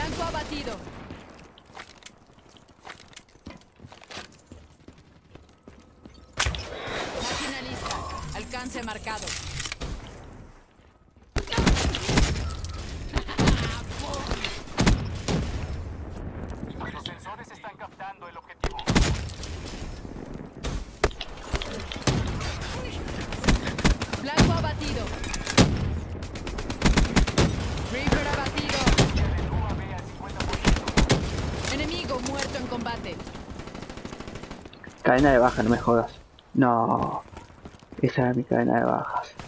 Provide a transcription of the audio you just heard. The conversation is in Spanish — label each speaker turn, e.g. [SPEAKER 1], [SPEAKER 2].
[SPEAKER 1] Blanco abatido. Máquina lista. Alcance marcado.
[SPEAKER 2] Los sensores están captando el objetivo.
[SPEAKER 1] Blanco abatido. Reaper abatido.
[SPEAKER 2] El UAV al 50%.
[SPEAKER 1] Enemigo muerto en combate.
[SPEAKER 3] Cadena de baja, no me jodas. No. Esa era mi cadena de bajas.